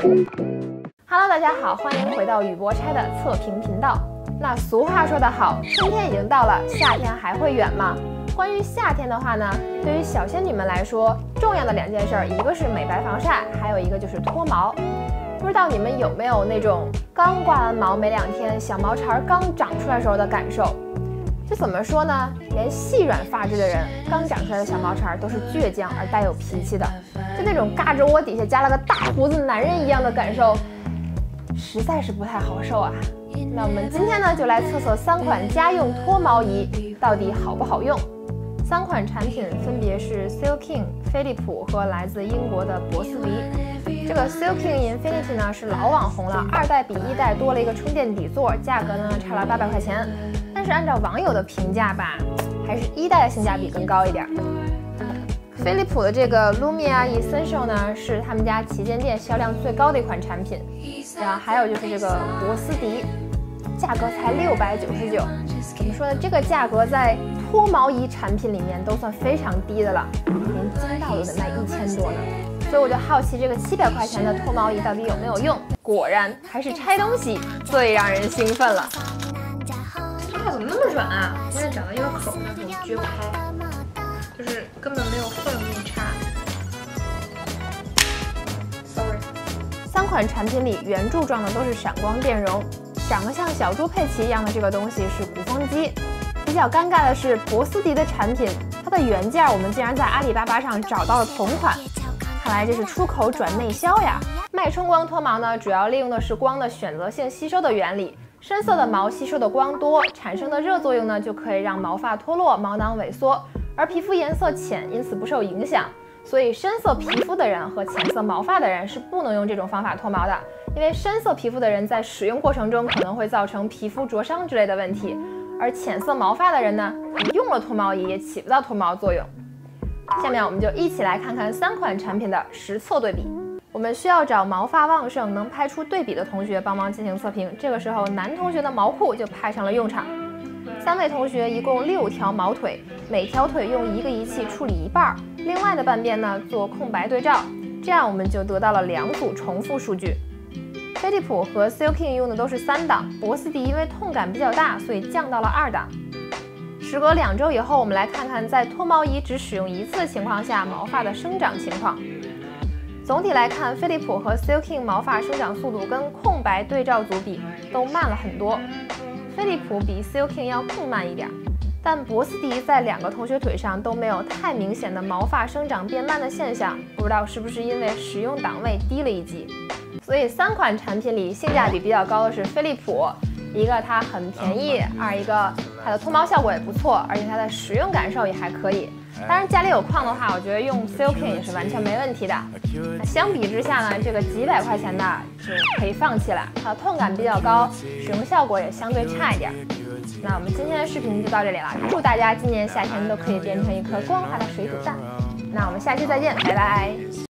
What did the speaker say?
Hello， 大家好，欢迎回到宇博拆的测评频道。那俗话说得好，春天已经到了，夏天还会远吗？关于夏天的话呢，对于小仙女们来说，重要的2件事，一个是美白防晒，还有一个就是脱毛。不知道你们有没有那种刚刮完毛没2天，小毛茬刚长出来时候的感受？这怎么说呢？连细软发质的人，刚长出来的小毛茬都是倔强而带有脾气的，就那种嘎吱窝底下加了个大胡子男人一样的感受，实在是不太好受啊。那我们今天呢，就来测测3款家用脱毛仪到底好不好用。3款产品分别是 Silkinn、飞利浦和来自英国的博斯迪。这个 Silkinn Infinity 呢是老网红了，2代比1代多了一个充电底座，价格呢差了800块钱。但是按照网友的评价吧，还是1代的性价比更高一点。飞利浦的这个 Lumia Essential 呢是他们家旗舰店销量最高的一款产品，然后还有就是这个博斯迪，价格才699。怎么说呢？这个价格在脱毛仪产品里面都算非常低的了，连金道都得卖1000多呢。所以我就好奇这个700块钱的脱毛仪到底有没有用？果然还是拆东西最让人兴奋了。这套怎么那么软啊？现在长到一个口上，我撅不开，就是根本没有缝可以插。Sorry。3款产品里圆柱状的都是闪光电容，长得像小猪佩奇一样的这个东西是鼓风机。比较尴尬的是，博斯迪的产品，它的原件我们竟然在阿里巴巴上找到了同款，看来这是出口转内销呀。脉冲光脱毛呢，主要利用的是光的选择性吸收的原理，深色的毛吸收的光多，产生的热作用呢，就可以让毛发脱落、毛囊萎缩，而皮肤颜色浅，因此不受影响。所以深色皮肤的人和浅色毛发的人是不能用这种方法脱毛的，因为深色皮肤的人在使用过程中可能会造成皮肤灼伤之类的问题。而浅色毛发的人呢，你用了脱毛仪也起不到脱毛作用。下面我们就一起来看看3款产品的实测对比。我们需要找毛发旺盛、能拍出对比的同学帮忙进行测评。这个时候，男同学的毛裤就派上了用场。3位同学一共6条毛腿，每条腿用1个仪器处理一半，另外的半边呢做空白对照，这样我们就得到了2组重复数据。飞利浦和 Silkinn 用的都是3档，博斯迪因为痛感比较大，所以降到了2档。时隔2周以后，我们来看看在脱毛仪只使用1次的情况下，毛发的生长情况。总体来看，飞利浦和 Silkinn 毛发生长速度跟空白对照组比都慢了很多，飞利浦比 Silkinn 要更慢一点。但博斯迪在2个同学腿上都没有太明显的毛发生长变慢的现象，不知道是不是因为使用档位低了1级。所以3款产品里性价比比较高的是飞利浦，一个它很便宜，2一个它的脱毛效果也不错，而且它的使用感受也还可以。当然家里有框的话，我觉得用 Silkinn 也是完全没问题的。那相比之下呢，这个几百块钱的就可以放弃了，它的痛感比较高，使用效果也相对差一点。那我们今天的视频就到这里了，祝大家今年夏天都可以变成一颗光滑的水煮蛋。那我们下期再见，拜拜。